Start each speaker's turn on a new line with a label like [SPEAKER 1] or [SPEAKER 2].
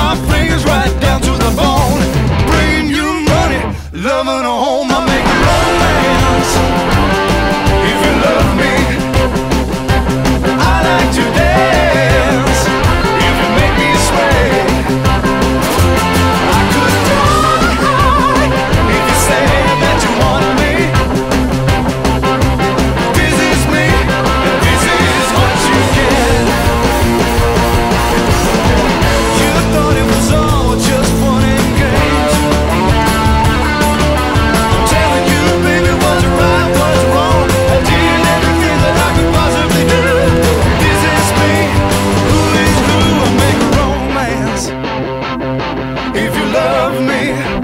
[SPEAKER 1] my fingers right down to the bone. Bringing you money, loving a home. I make romance. If you love me, I like to dance. If you make me sway, I could die. If you say that you want me, this is me, and this is what you get. You thought it was all just fun and games. I'm telling you, baby, what's right, what's wrong. I did everything that I could possibly do. This is me, who is who. I make romance. If you love me.